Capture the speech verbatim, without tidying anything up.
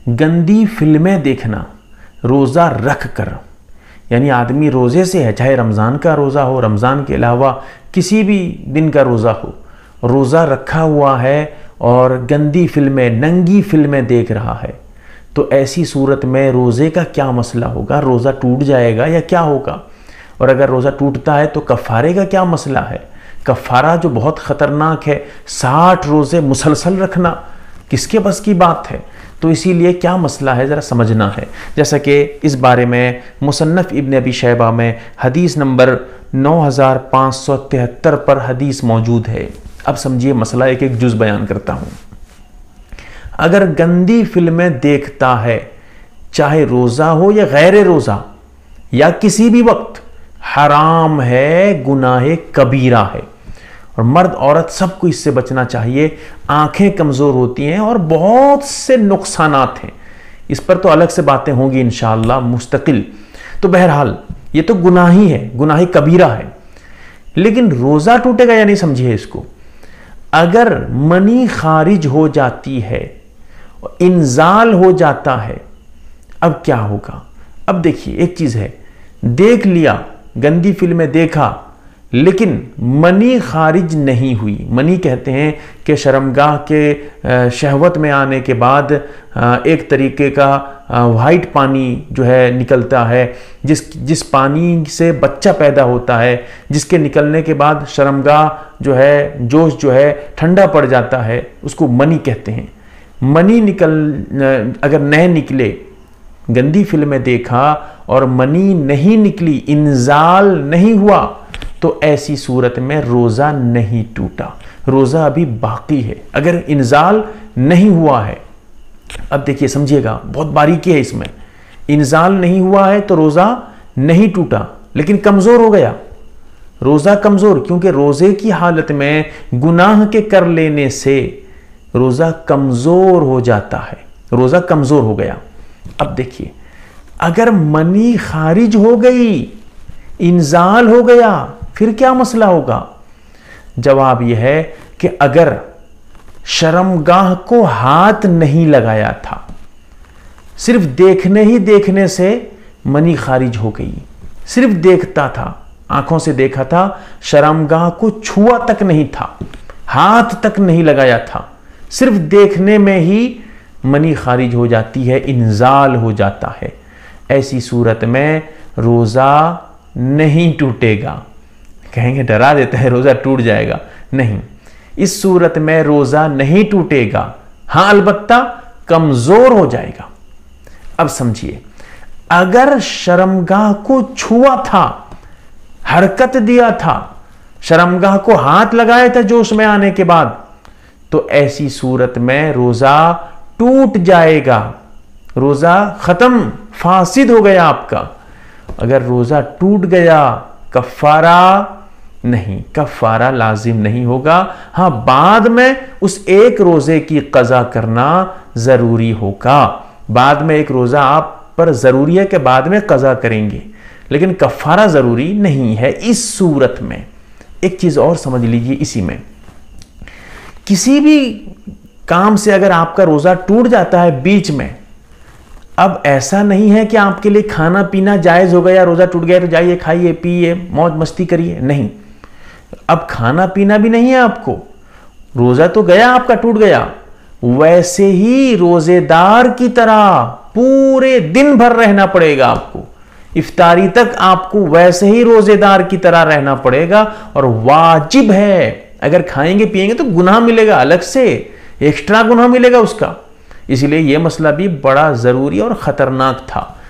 گندی فلمیں دیکھنا روزہ رکھ کر، یعنی آدمی روزے سے ہے، چاہے رمضان کا روزہ ہو، رمضان کے علاوہ کسی بھی دن کا روزہ ہو، روزہ رکھا ہوا ہے اور گندی فلمیں، ننگی فلمیں دیکھ رہا ہے، تو ایسی صورت میں روزے کا کیا مسئلہ ہوگا؟ روزہ ٹوٹ جائے گا یا کیا ہوگا؟ اور اگر روزہ ٹوٹتا ہے تو کفارے کا کیا مسئلہ ہے؟ کفارہ جو بہت خطرناک ہے، ساٹھ روزے مسلسل رکھنا کس کے بس کی بات ہے؟ تو اسی لیے کیا مسئلہ ہے ذرا سمجھنا ہے، جیسا کہ اس بارے میں مصنف ابن ابی شیبہ میں حدیث نمبر نو ہزار پانچ سو تہتر پر حدیث موجود ہے۔ اب سمجھیے مسئلہ، ایک ایک جز بیان کرتا ہوں۔ اگر گندی فلمیں دیکھتا ہے، چاہے روزہ ہو یا غیر روزہ یا کسی بھی وقت، حرام ہے، گناہ کبیرہ ہے، اور مرد عورت سب کو اس سے بچنا چاہیے۔ آنکھیں کمزور ہوتی ہیں اور بہت سے نقصانات ہیں، اس پر تو الگ سے باتیں ہوں گی انشاءاللہ مستقل۔ تو بہرحال یہ تو گناہ ہی ہے، گناہ کبیرہ ہے، لیکن روزہ ٹوٹے گا یا نہیں، سمجھیے اس کو۔ اگر منی خارج ہو جاتی ہے، انزال ہو جاتا ہے، اب کیا ہوگا؟ اب دیکھیے ایک چیز ہے، دیکھ لیا، گندی فلمیں دیکھا، لیکن منی خارج نہیں ہوئی۔ منی کہتے ہیں کہ شرمگاہ کے شہوت میں آنے کے بعد ایک طریقے کا وائٹ پانی جو ہے نکلتا ہے، جس جس پانی سے بچہ پیدا ہوتا ہے، جس کے نکلنے کے بعد شرمگاہ جو ہے، جوش جو ہے ٹھنڈا پڑ جاتا ہے، اس کو منی کہتے ہیں۔ منی نکل اگر نہ نکلے، گندی فلمیں دیکھا اور منی نہیں نکلی، انزال نہیں ہوا، تو ایسی صورت میں روزہ نہیں ٹوٹا، روزہ ابھی باقی ہے، اگر انزال نہیں ہوا ہے۔ اب دیکھیے سمجھیے گا، بہت باریکی ہے اس میں۔ انزال نہیں ہوا ہے تو روزہ نہیں ٹوٹا، لیکن کمزور ہو گیا، روزہ کمزور، کیونکہ روزے کی حالت میں گناہ کے کر لینے سے روزہ کمزور ہو جاتا ہے، روزہ کمزور ہو گیا۔ اب دیکھیے، اگر منی خارج ہو گئی، انزال ہو گیا، پھر کیا مسئلہ ہوگا؟ جواب یہ ہے کہ اگر شرمگاہ کو ہاتھ نہیں لگایا تھا، صرف دیکھنے ہی دیکھنے سے منی خارج ہو گئی، صرف دیکھتا تھا، آنکھوں سے دیکھا تھا، شرمگاہ کو چھوا تک نہیں تھا، ہاتھ تک نہیں لگایا تھا، صرف دیکھنے میں ہی منی خارج ہو جاتی ہے، انزال ہو جاتا ہے۔ ایسی صورت میں روزہ نہیں ٹوٹے گا۔ کہیں گے ڈرا دیتا ہے روزہ ٹوٹ جائے گا، نہیں، اس صورت میں روزہ نہیں ٹوٹے گا، ہاں البتہ کمزور ہو جائے گا۔ اب سمجھیے، اگر شرمگاہ کو چھوا تھا، حرکت دیا تھا، شرمگاہ کو ہاتھ لگایا تھا جوش میں آنے کے بعد، تو ایسی صورت میں روزہ ٹوٹ جائے گا، روزہ ختم، فاسد ہو گیا آپ کا۔ اگر روزہ ٹوٹ گیا، کفارہ نہیں، کفارہ لازم نہیں ہوگا، ہاں بعد میں اس ایک روزے کی قضا کرنا ضروری ہوگا، بعد میں ایک روزہ آپ پر ضروری ہے کہ بعد میں قضا کریں گے، لیکن کفارہ ضروری نہیں ہے اس صورت میں۔ ایک چیز اور سمجھ لیجیے اسی میں، کسی بھی کام سے اگر آپ کا روزہ ٹوٹ جاتا ہے بیچ میں، اب ایسا نہیں ہے کہ آپ کے لیے کھانا پینا جائز ہو گیا، روزہ ٹوٹ گیا تو جائیے کھائیے پیئے موج مستی کریے، نہیں، اب کھانا پینا بھی نہیں ہے آپ کو، روزہ تو گیا آپ کا، ٹوٹ گیا، ویسے ہی روزے دار کی طرح پورے دن بھر رہنا پڑے گا آپ کو، افطاری تک آپ کو ویسے ہی روزے دار کی طرح رہنا پڑے گا، اور واجب ہے، اگر کھائیں گے پیئیں گے تو گناہ ملے گا، الگ سے ایکسٹرا گناہ ملے گا اس کا۔ اس لیے یہ مسئلہ بھی بڑا ضروری اور خطرناک تھا۔